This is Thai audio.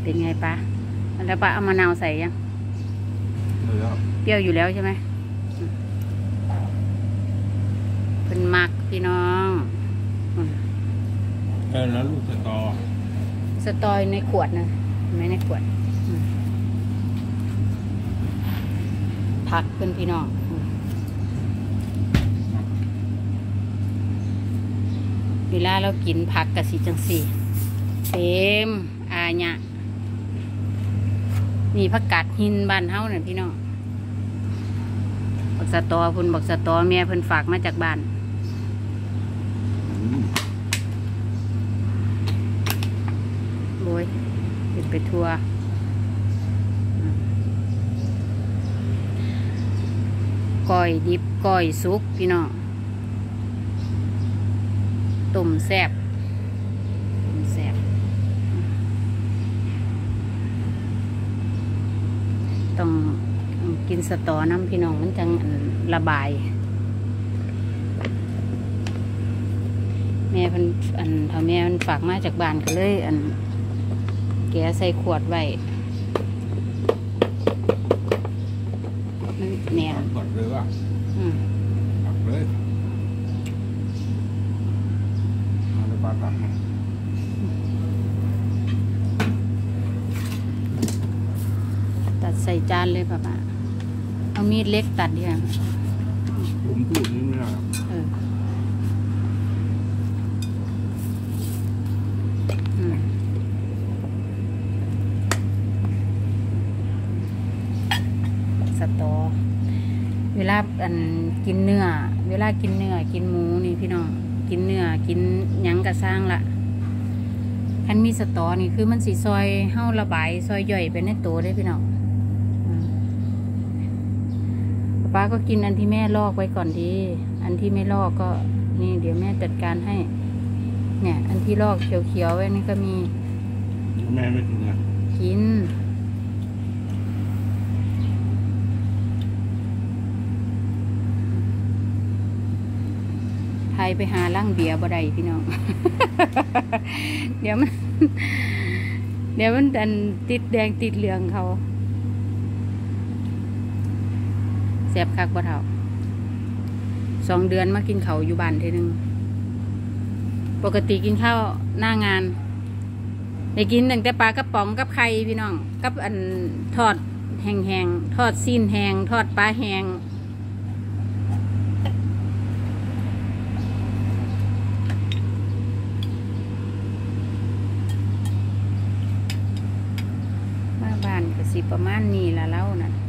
เป็นไงปะแล้วปะเอามะนาวใส่ยังเปรี้ยวอยู่แล้วใช่ไหมเป็นมักพี่น้องแล้วลูกสตอในขวดนะไม่ในขวดผักเป็นพี่น้องเวลาเรากินผักกะสีจังสีเต็มอาญะนี่ผักกาดหินบ้านเฮาเนี่ยพี่น้องบักสะตอพุ่นบักสะตอแม่เพิ่นฝากมาจากบ้านโอ้ยเป็นไปทัวก้อยดิบก้อยสุกพี่น้องต้มแซ่บต้องกินสตอน้ำพี่น้องมันจังระบายแม่เพิ่นเท่าแม่มันฝากมาจากบ้านก็เลยแกใส่ขวดไว้เนี่ยกดเลยว่ะตักเลยเอาไปปลาตักตัดใส่จานเลยป้าเอามีดเล็กตัดดีกว่าผมพูดนี่ไม่ได้สตอเวลากินเนื้อกินหมูนี่พี่น้องกินเนื้อกินหยังกระสร้างละคันมีสตอนี่คือมันสีซอยเห่าระบายซอยย่อยเป็นในตัวได้พี่น้องป้าก็กินอันที่แม่ลอกไว้ก่อนดีอันที่ไม่ลอกก็นี่เดี๋ยวแม่จัดการให้เนี่ยอันที่ลอกเขียวๆไว้นี่ก็มีแม่ไม่กินนะกินไทยไปหาล่างเบียร์บ่ได้พี่น้อง เดี๋ยวมันดันติดแดงติดเหลืองเขาแซ่บคักบ่เท่า2 เดือนมากินเขาอยู่บ้านทีนึงปกติกินข้าวหน้างานได้กินตั้งแต่ปลากระป๋องกับไข่พี่น้องกับทอดแห้งๆทอดซีนแห้งทอดปลาแห้งมาบ้านก็สิประมาณนี้ละเล่านะ